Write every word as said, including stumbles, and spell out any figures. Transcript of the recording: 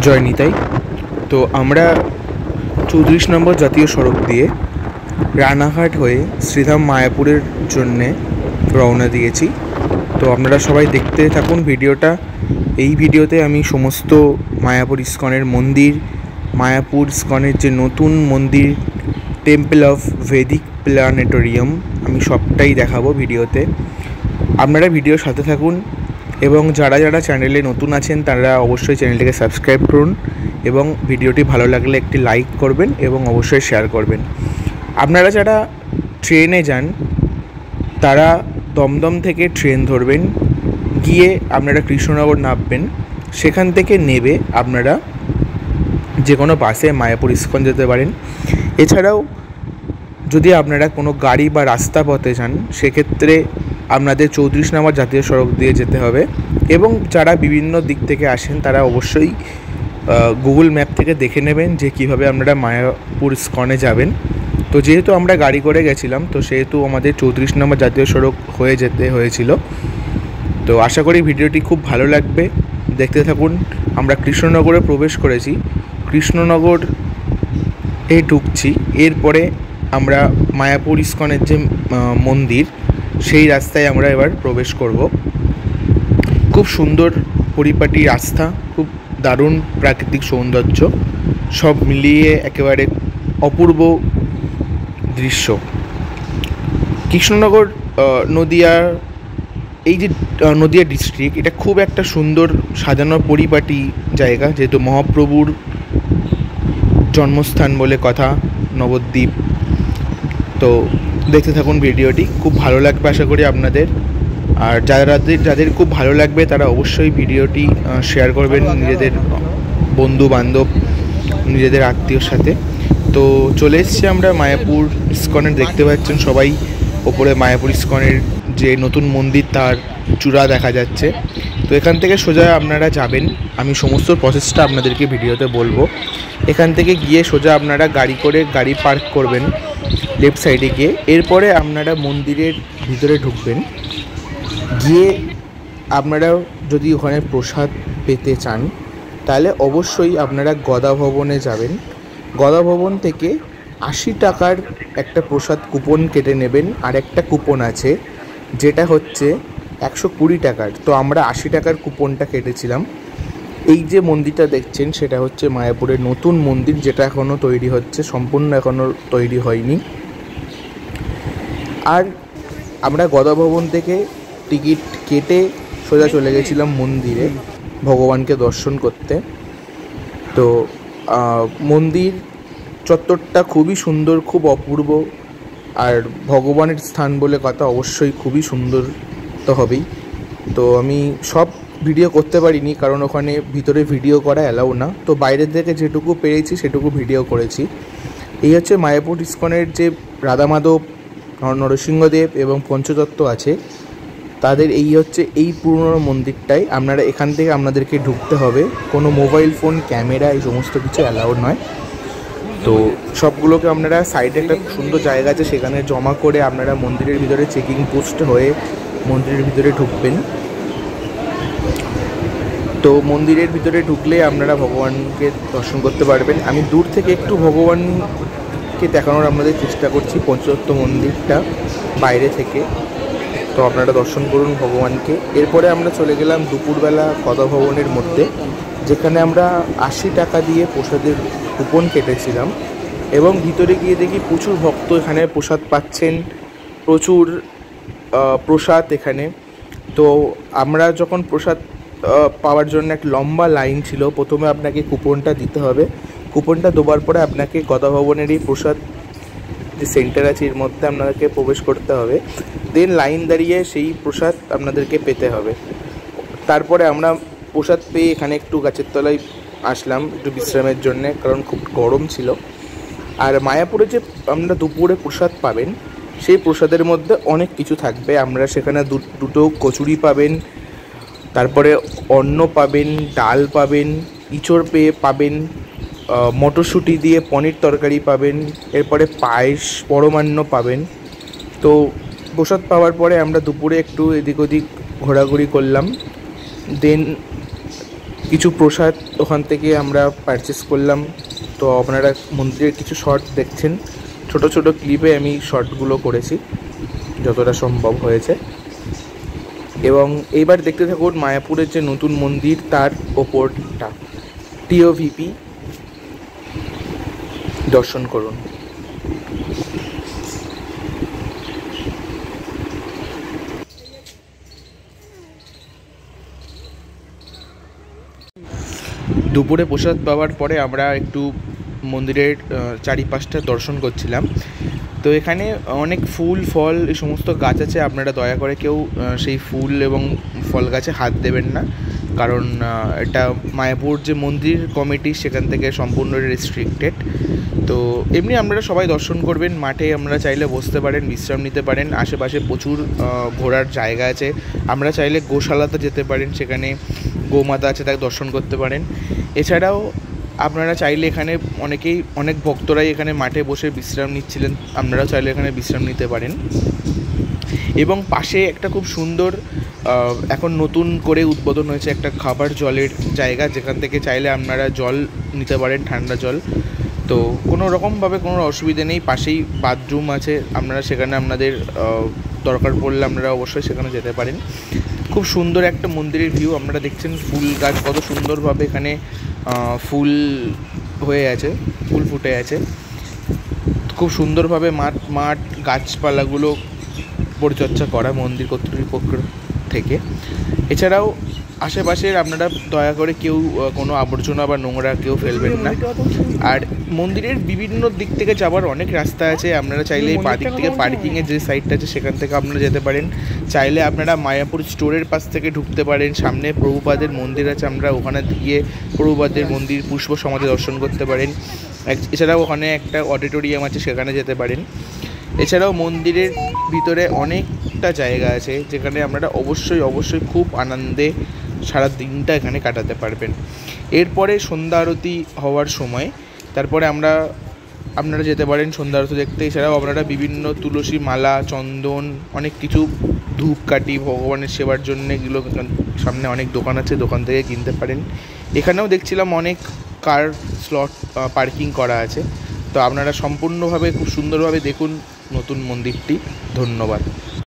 জয় নিতাই। তো আমরা চৌত্রিশ নম্বর জাতীয় সড়ক দিয়ে রানাঘাট হয়ে শ্রীধাম মায়াপুরের জন্যে রওনা দিয়েছি। তো আপনারা সবাই দেখতে থাকুন ভিডিওটা। এই ভিডিওতে আমি সমস্ত মায়াপুর ইস্কনের মন্দির, মায়াপুর ইস্কনের যে নতুন মন্দির টেম্পল অফ ভেদিক প্ল্যানেটোরিয়াম, আমি সবটাই দেখাবো ভিডিওতে। আপনারা ভিডিওর সাথে থাকুন এবং যারা যারা চ্যানেলে নতুন আছেন তারা অবশ্যই চ্যানেলটিকে সাবস্ক্রাইব করুন এবং ভিডিওটি ভালো লাগলে একটি লাইক করবেন এবং অবশ্যই শেয়ার করবেন। আপনারা যারা ট্রেনে যান তারা দমদম থেকে ট্রেন ধরবেন, গিয়ে আপনারা কৃষ্ণনগর নামবেন, সেখান থেকে নেবে আপনারা যে কোনো বাসে মায়াপুর ইস্কন যেতে পারেন। এছাড়াও যদি আপনারা কোনো গাড়ি বা রাস্তা পথে যান সেক্ষেত্রে আপনাদের চৌত্রিশ নম্বর জাতীয় সড়ক দিয়ে যেতে হবে এবং যারা বিভিন্ন দিক থেকে আসেন তারা অবশ্যই গুগল ম্যাপ থেকে দেখে নেবেন যে কীভাবে আপনারা মায়াপুর ইস্কনে যাবেন। তো যেহেতু আমরা গাড়ি করে গেছিলাম তো সেহেতু আমাদের চৌত্রিশ নম্বর জাতীয় সড়ক হয়ে যেতে হয়েছিল। তো আশা করি ভিডিওটি খুব ভালো লাগবে, দেখতে থাকুন। আমরা কৃষ্ণনগরে প্রবেশ করেছি, কৃষ্ণনগর এ ঢুকছি, এরপরে আমরা মায়াপুর ইস্কনের যে মন্দির সেই রাস্তায় আমরা এবার প্রবেশ করব। খুব সুন্দর পরিপাটি রাস্তা, খুব দারুণ প্রাকৃতিক সৌন্দর্য, সব মিলিয়ে একেবারে অপূর্ব দৃশ্য। কৃষ্ণনগর নদিয়ার এই যে নদিয়া ডিস্ট্রিক্ট, এটা খুব একটা সুন্দর সাজানো পরিপাটি জায়গা, যেহেতু মহাপ্রভুর জন্মস্থান বলে কথা, নবদ্বীপ। তো দেখতে থাকুন ভিডিওটি, খুব ভালো লাগবে আশা করি আপনাদের। আর যাদের যাদের খুব ভালো লাগবে তারা অবশ্যই ভিডিওটি শেয়ার করবেন নিজেদের বন্ধু বান্ধব, নিজেদের আত্মীয়র সাথে। তো চলে এসেছি আমরা মায়াপুর ইস্কনের, দেখতে পাচ্ছেন সবাই ওপরে মায়াপুর ইস্কনের যে নতুন মন্দির তার চূড়া দেখা যাচ্ছে। তো এখান থেকে সোজা আপনারা যাবেন, আমি সমস্ত প্রসেসটা আপনাদেরকে ভিডিওতে বলবো। এখান থেকে গিয়ে সোজা আপনারা গাড়ি করে গাড়ি পার্ক করবেন লেফট সাইডে গিয়ে, এরপরে আপনারা মন্দিরের ভিতরে ঢুকবেন। গিয়ে আপনারা যদি ওখানে প্রসাদ পেতে চান তাহলে অবশ্যই আপনারা গদা ভবনে যাবেন। গদা ভবন থেকে আশি টাকার একটা প্রসাদ কুপন কেটে নেবেন, আর একটা কুপন আছে যেটা হচ্ছে একশো কুড়ি টাকার। তো আমরা আশি টাকার কুপনটা কেটেছিলাম। এই যে মন্দিরটা দেখছেন সেটা হচ্ছে মায়াপুরের নতুন মন্দির, যেটা এখনও তৈরি হচ্ছে, সম্পূর্ণ এখনও তৈরি হয়নি। আর আমরা গদা ভবন থেকে টিকিট কেটে সোজা চলে গেছিলাম মন্দিরে ভগবানকে দর্শন করতে। তো মন্দির চত্বরটা খুবই সুন্দর, খুব অপূর্ব, আর ভগবানের স্থান বলে কথা, অবশ্যই খুবই সুন্দর তো হবেই। তো আমি সব ভিডিও করতে পারিনি কারণ ওখানে ভিতরে ভিডিও করা অ্যালাউ না, তো বাইরের থেকে যেটুকু পেরেছি সেটুকু ভিডিও করেছি। এই হচ্ছে মায়াপুর ইস্কনের যে রাধা মাধব, নরসিংহদেব এবং পঞ্চতত্ত্ব আছে তাদের এই হচ্ছে এই পুরনো মন্দিরটাই। আপনারা এখান থেকে আপনাদেরকে ঢুকতে হবে, কোনো মোবাইল ফোন, ক্যামেরা এই সমস্ত কিছু অ্যালাউড নয়। তো সবগুলোকে আপনারা সাইডে একটা সুন্দর জায়গা আছে সেখানে জমা করে আপনারা মন্দিরের ভিতরে চেকিং পোস্ট হয়ে মন্দিরের ভিতরে ঢুকবেন। তো মন্দিরের ভিতরে ঢুকলে আপনারা ভগবানকে দর্শন করতে পারবেন। আমি দূর থেকে একটু ভগবানকে দেখানোর আপনাদের চেষ্টা করছি, পঞ্চতত্ত্ব মন্দিরটা বাইরে থেকে। তো আপনারা দর্শন করুন ভগবানকে। এরপরে আমরা চলে গেলাম দুপুরবেলা গদা ভবনের মধ্যে, যেখানে আমরা আশি টাকা দিয়ে প্রসাদের কুপন কেটেছিলাম এবং ভিতরে গিয়ে দেখি প্রচুর ভক্ত এখানে প্রসাদ পাচ্ছেন, প্রচুর প্রসাদ এখানে। তো আমরা যখন প্রসাদ পাওয়ার জন্য একটা লম্বা লাইন ছিল, প্রথমে আপনাকে কুপনটা দিতে হবে, কুপনটা দেওয়ার পরে আপনাকে গদা ভবনের এই প্রসাদ যে সেন্টার আছে এর মধ্যে আপনাদেরকে প্রবেশ করতে হবে, দেন লাইন দাঁড়িয়ে সেই প্রসাদ আপনাদেরকে পেতে হবে। তারপরে আমরা প্রসাদ পেয়ে এখানে একটু গাছের তলায় আসলাম একটু বিশ্রামের জন্যে, কারণ খুব গরম ছিল। আর মায়াপুরে যে আপনারা দুপুরে প্রসাদ পাবেন সেই প্রসাদের মধ্যে অনেক কিছু থাকবে। আমরা সেখানে দুটো কচুরি পাবেন, তারপরে অন্ন পাবেন, ডাল পাবেন, ইঁচড় পেয়ে পাবেন, মটরশুঁটি দিয়ে পনির তরকারি পাবেন, এরপরে পায়েস, পরমান্ন পাবেন। তো প্রসাদ পাওয়ার পরে আমরা দুপুরে একটু এদিক ওদিক ঘোরাঘুরি করলাম, দেন কিছু প্রসাদ ওখান থেকে আমরা পারচেস করলাম। তো আপনারা মন্দিরের কিছু শর্ট দেখছেন, ছোট ছোট ক্লিপে আমি শর্টগুলো করেছি যতটা সম্ভব হয়েছে। এবং এইবার দেখতে থাকুন মায়াপুরের যে নতুন মন্দির তার ওপরটা, টিওভিপি দর্শন করুন। দুপুরে প্রসাদ পাওয়ার পরে আমরা একটু মন্দিরের চারিপাশটা দর্শন করছিলাম। তো এখানে অনেক ফুল ফল এই সমস্ত গাছ আছে, আপনারা দয়া করে কেউ সেই ফুল এবং ফল গাছে হাত দেবেন না, কারণ এটা মায়াপুর যে মন্দির কমিটি সেখান থেকে সম্পূর্ণ রেস্ট্রিক্টেড। তো এমনি আপনারা সবাই দর্শন করবেন, মাঠে আমরা চাইলে বসতে পারেন, বিশ্রাম নিতে পারেন, আশেপাশে প্রচুর ঘোরার জায়গা আছে। আমরা চাইলে গোশালাতে যেতে পারেন, সেখানে গোমাতা আছে তাকে দর্শন করতে পারেন। এছাড়াও আপনারা চাইলে এখানে অনেকেই অনেক ভক্তরাই এখানে মাঠে বসে বিশ্রাম নিচ্ছিলেন, আপনারাও চাইলে এখানে বিশ্রাম নিতে পারেন। এবং পাশে একটা খুব সুন্দর এখন নতুন করে উদ্বোধন হয়েছে একটা খাবার জলের জায়গা, যেখান থেকে চাইলে আপনারা জল নিতে পারেন, ঠান্ডা জল। তো কোনো রকমভাবে কোনো অসুবিধা নেই, পাশেই বাথরুম আছে, আপনারা সেখানে আপনাদের দরকার পড়লে আপনারা অবশ্যই সেখানে যেতে পারেন। খুব সুন্দর একটা মন্দিরের ভিউ, আপনারা দেখছেন ফুল গাছ কত সুন্দরভাবে এখানে ফুল হয়ে আছে, ফুল ফুটে আছে। খুব সুন্দরভাবে মাঠ মাঠ গাছপালাগুলো পরিচর্যা করা মন্দির কর্তৃপক্ষ থেকে। এছাড়াও আশেপাশের আপনারা দয়া করে কেউ কোনো আবর্জনা বা নোংরা কেউ ফেলবেন না। আর মন্দিরের বিভিন্ন দিক থেকে যাওয়ার অনেক রাস্তা আছে, আপনারা চাইলে এই বাঁ দিক থেকে পার্কিংয়ের যে সাইডটা আছে সেখান থেকে আপনারা যেতে পারেন। চাইলে আপনারা মায়াপুর স্টোরের পাশ থেকে ঢুকতে পারেন, সামনে প্রভুপাদের মন্দির আছে, আমরা ওখানে গিয়ে প্রভুপাদের মন্দির পুষ্প সমাধি দর্শন করতে পারেন। এছাড়াও ওখানে একটা অডিটোরিয়াম আছে, সেখানে যেতে পারেন। এছাড়াও মন্দিরের ভিতরে অনেকটা জায়গা আছে যেখানে আপনারা অবশ্যই অবশ্যই খুব আনন্দে সারা দিনটা এখানে কাটাতে পারবেন। এরপরে সন্ধ্যা আরতি হওয়ার সময় তারপরে আমরা আপনারা যেতে পারেন সন্ধ্যা আরতি দেখতে। এছাড়াও আপনারা বিভিন্ন তুলসী মালা, চন্দন, অনেক কিছু ধূপকাঠি ভগবানের সেবার জন্য এগুলো সামনে অনেক দোকান আছে, দোকান থেকে কিনতে পারেন। এখানেও দেখছিলাম অনেক কার স্লট পার্কিং করা আছে। তো আপনারা সম্পূর্ণভাবে খুব সুন্দরভাবে দেখুন নতুন মন্দিরটি। ধন্যবাদ।